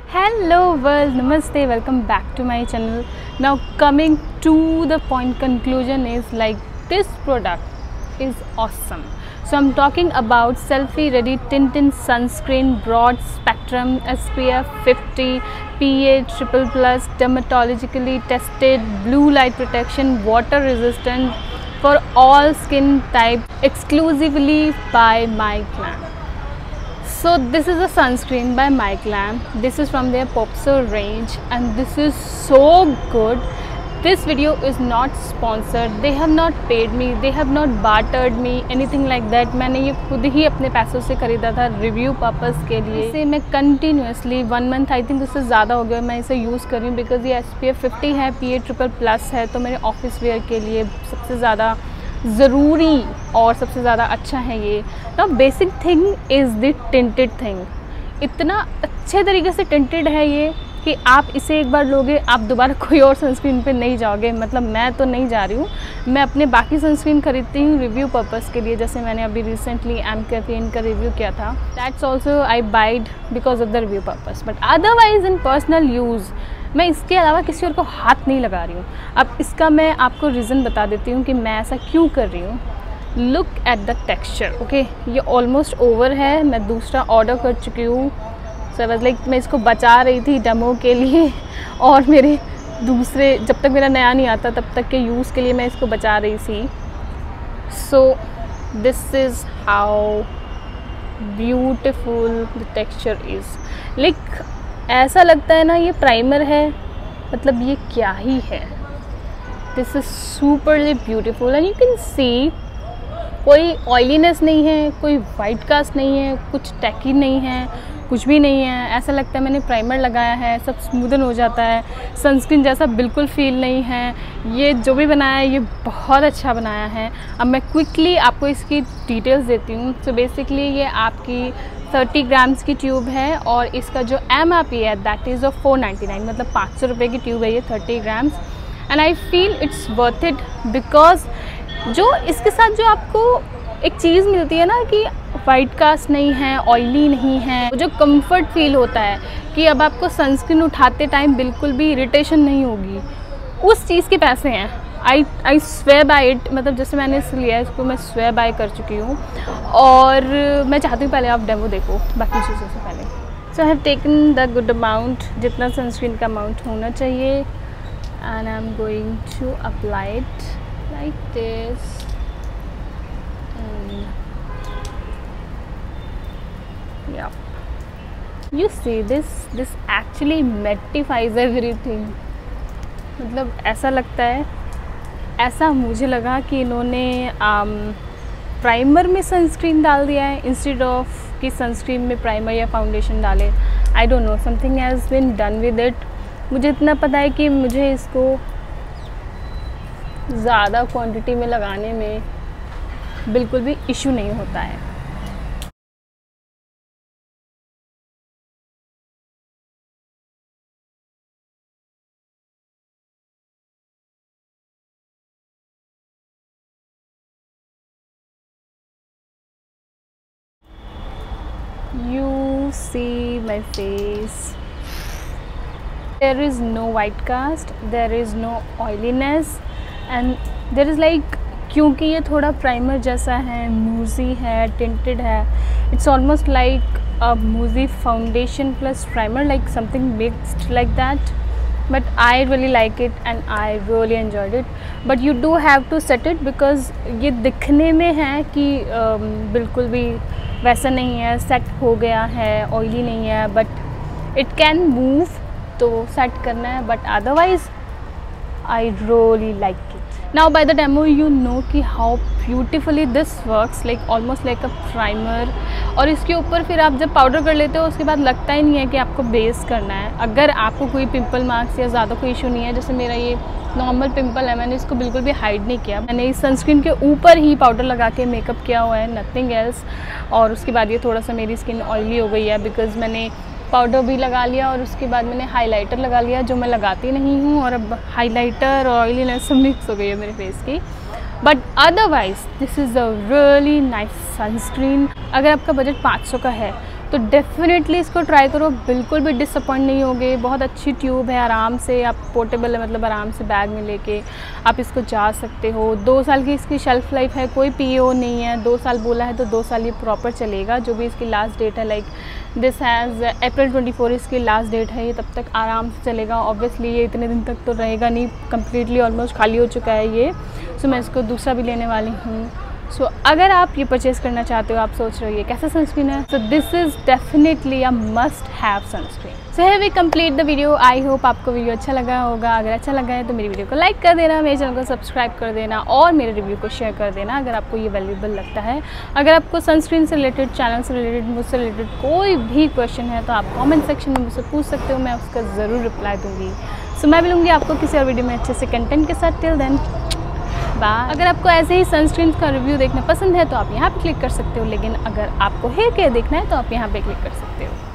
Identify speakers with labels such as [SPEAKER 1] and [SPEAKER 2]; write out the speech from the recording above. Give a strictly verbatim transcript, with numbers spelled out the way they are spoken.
[SPEAKER 1] Hello world, namaste, welcome back to my channel. Now coming to the point, conclusion is like this product is awesome. So I'm talking about selfie ready tinted sunscreen, broad spectrum, S P F fifty, P A triple plus, dermatologically tested, blue light protection, water resistant for all skin type, exclusively by MyGlam. So this is a sunscreen by MyGlam. This is from their Popso range and this is so good. This video is not sponsored. They have not paid me. They have not bartered me, anything like that. मैंने ये खुद ही अपने पैसों से खरीदा था review purpose के लिए. इसे मैं continuously one month I think उससे ज़्यादा हो गया मैं इसे यूज़ कर रही हूँ बिकॉज ये एस पी एफ फिफ्टी है, पी ए ट्रिपल प्लस है, तो मेरे ऑफिस वेयर के लिए सबसे ज़्यादा ज़रूरी और सबसे ज़्यादा अच्छा है ये. Now basic thing is the tinted thing. इतना अच्छे तरीके से टिंटेड है ये कि आप इसे एक बार लोगे आप दोबारा कोई और सनस्क्रीन पे नहीं जाओगे. मतलब मैं तो नहीं जा रही हूँ, मैं अपने बाकी सनस्क्रीन खरीदती हूँ रिव्यू पर्पस के लिए. जैसे मैंने अभी रिसेंटली एम कैफीन का रिव्यू किया था, that's also I buyed because of the review purpose. But otherwise in personal use मैं इसके अलावा किसी और को हाथ नहीं लगा रही हूँ. अब इसका मैं आपको रीज़न बता देती हूँ कि मैं ऐसा क्यों कर रही हूँ. Look at the texture. Okay, ये ऑलमोस्ट ओवर है, मैं दूसरा ऑर्डर कर चुकी हूँ. सो वाज लाइक मैं इसको बचा रही थी डेमो के लिए और मेरे दूसरे जब तक मेरा नया नहीं आता तब तक के यूज़ के लिए मैं इसको बचा रही थी. So this is how beautiful the texture is. Like ऐसा लगता है ना ये प्राइमर है, मतलब ये क्या ही है. This is superly beautiful and you can see कोई ऑयलीनेस नहीं है, कोई वाइट कास्ट नहीं है, कुछ टैकी नहीं है, कुछ भी नहीं है. ऐसा लगता है मैंने प्राइमर लगाया है, सब स्मूदन हो जाता है. सनस्क्रीन जैसा बिल्कुल फील नहीं है. ये जो भी बनाया है ये बहुत अच्छा बनाया है. अब मैं क्विकली आपको इसकी डिटेल्स देती हूँ. सो बेसिकली ये आपकी थर्टी ग्राम्स की ट्यूब है और इसका जो एम आर पी है that is of four ninety nine, मतलब पाँच सौ रुपये की ट्यूब है ये thirty grams. And I feel it's worth it because जो इसके साथ जो आपको एक चीज़ मिलती है ना कि वाइट कास्ट नहीं है, ऑयली नहीं है, जो कंफर्ट फील होता है कि अब आपको सनस्क्रीन उठाते टाइम बिल्कुल भी इरिटेशन नहीं होगी, उस चीज़ के पैसे हैं. I I swear by it. मतलब जैसे मैंने इस लिया है इसको मैं स्वेयर बाय कर चुकी हूँ और मैं चाहती हूँ पहले आप डेमो देखो बाकी चीज़ों से पहले. So I have taken the good amount, जितना सनस्क्रीन का अमाउंट होना चाहिए, and I am going to apply it like this. Yeah, you see this this actually mattifies everything. मतलब ऐसा लगता है, ऐसा मुझे लगा कि इन्होंने प्राइमर में सनस्क्रीन डाल दिया है इंस्टेड ऑफ कि सनस्क्रीन में प्राइमर या फाउंडेशन डाले. I don't know, something has been done with it. मुझे इतना पता है कि मुझे इसको ज़्यादा क्वांटिटी में लगाने में बिल्कुल भी इशू नहीं होता है. You see my face. There is no white cast, there is no oiliness and there is like, क्योंकि ये थोड़ा प्राइमर जैसा है, मूजी है, टिंटेड है, it's almost like a mousse foundation plus primer, like something mixed like that. But I really like it and I really enjoyed it. But you do have to set it because ये दिखने में है कि um, बिल्कुल भी वैसा नहीं है, सेट हो गया है, ऑयली नहीं है, बट इट कैन मूव, तो सेट करना है. But otherwise I really like it. Now by the demo you know कि how beautifully this works, like almost like a primer. और इसके ऊपर फिर आप जब पाउडर कर लेते हो उसके बाद लगता ही नहीं है कि आपको बेस करना है. अगर आपको कोई पिंपल मार्क्स या ज़्यादा कोई इशू नहीं है, जैसे मेरा ये नॉर्मल पिंपल है, मैंने इसको बिल्कुल भी हाइड नहीं किया. मैंने इस सनस्क्रीन के ऊपर ही पाउडर लगा के मेकअप किया हुआ है, नथिंग एल्स. और उसके बाद ये थोड़ा सा मेरी स्किन ऑयली हो गई है बिकॉज़ मैंने पाउडर भी लगा लिया और उसके बाद मैंने हाइलाइटर लगा लिया जो मैं लगाती नहीं हूँ. और अब हाइलाइटर और ऑयलीनेस सब मिक्स हो गई है मेरे फेस की. But otherwise this is a really nice sunscreen. अगर आपका बजट पाँच सौ का है तो डेफिनेटली इसको ट्राई करो, बिल्कुल भी डिसअपॉइंट नहीं होगे। बहुत अच्छी ट्यूब है, आराम से आप पोर्टेबल है, मतलब आराम से बैग में लेके आप इसको जा सकते हो। दो साल की इसकी शेल्फ़ लाइफ है, कोई पीओ नहीं है। दो साल बोला है तो दो साल ये प्रॉपर चलेगा। जो भी इसकी लास्ट डेट है, like this has April twenty four इसकी लास्ट डेट है, ये तब तक आराम से चलेगा। ऑब्वियसली ये इतने दिन तक तो रहेगा नहीं, कम्प्लीटली ऑलमोस्ट खाली हो चुका है ये। सो मैं इसको दूसरा भी लेने वाली हूँ। सो so, अगर आप ये परचेज़ करना चाहते हो, आप सोच रहे हो ये कैसा सनस्क्रीन है, so this is definitely a must have sunscreen. So have we complete the video. I hope आपको वीडियो अच्छा लगा होगा। अगर अच्छा लगा है तो मेरी वीडियो को लाइक कर देना, मेरे चैनल को सब्सक्राइब कर देना और मेरे रिव्यू को शेयर कर देना अगर आपको ये वैल्यूएबल लगता है। अगर आपको सनस्क्रीन से रिलेटेड, चैनल से रिलेटेड, मुझसे रिलेटेड कोई भी क्वेश्चन है तो आप कॉमेंट सेक्शन में मुझसे पूछ सकते हो, मैं उसका ज़रूर रिप्लाई दूँगी। सो so, मैं मिलूँगी आपको किसी और वीडियो में अच्छे से कंटेंट के साथ। Till then bye. अगर आपको ऐसे ही सनस्क्रीन का रिव्यू देखना पसंद है तो आप यहाँ पे क्लिक कर सकते हो, लेकिन अगर आपको हेयर केयर देखना है तो आप यहाँ पे क्लिक कर सकते हो।